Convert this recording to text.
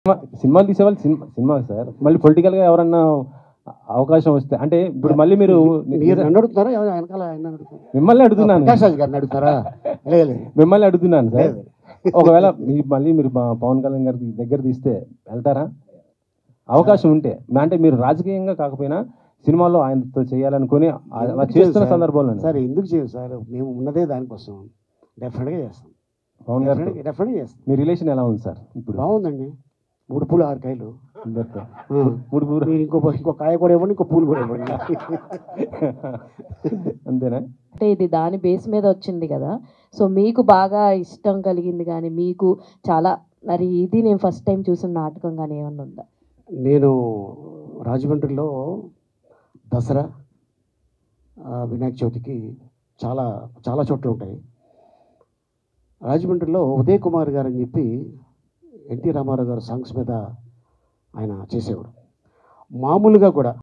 సినిమాలు తీసేవాళ్ళు cinema sir. మళ్ళీ పొలిటికల్‌గా ఎవరన్నా అవకాశం వస్తే అంటే ఇప్పుడు మళ్ళీ మీరు మీరు నన్ను అడుగుతున్నారా? వెనకాల ఆయన అడుగుతున్నారు. మిమ్మల్ని అడుగుతున్నాను. ప్రకాష్ రాజ్ గారిని అడుగుతారా? లేదు. మిమ్మల్ని అడుగుతున్నాను సార్. ఒకవేళ మళ్ళీ మీరు పవన్ కళ్యాణ్ గారి దగ్గర తీస్తే వెళ్తారా? అవకాశం ఉంటే. అంటే మీరు రాజకీయంగా కాకపోయినా సినిమాల్లో ఆయనతో చేయాలనుకుని అలా చేస్తున్న సందర్భంలో సార్ ఎందుకు చేయం సార్? మేము ఉన్నదే దానికోసం. డెఫినెట్గా చేస్తాం. పవన్ గారు డెఫినెట్గా చేస్తాం. మీ రిలేషన్ ఎలా ఉంది సార్ ఇప్పుడు? బాగుందండి. 3 పూలు 6 కాయలు. ఇద్దరితో. మీరు ఇంకో కాయ కూడా ఇవ్వండి, ఇంకో పూలు కూడా ఇవ్వండి. అంతేనా? అంటే ఇది దాని బేస్ మీద వచ్చింది కదా. సో మీకు బాగా ఇష్టం కలిగింది కానీ మీకు చాలా మరి ఇది నేను ఫస్ట్ టైం చూసిన నాటకం కానీ ఏమన్నా ఉందా? నేను రాజమండ్రిలో దసరా వినాయక చవితికి చాలా చాలా చోట్ల ఉంటాయి. రాజమండ్రిలో ఉదయ్ కుమార్ గారు అని చెప్పి ఎన్టీ రామారావు గారు సాంగ్స్ మీద ఆయన చేసేవాడు. మామూలుగా కూడా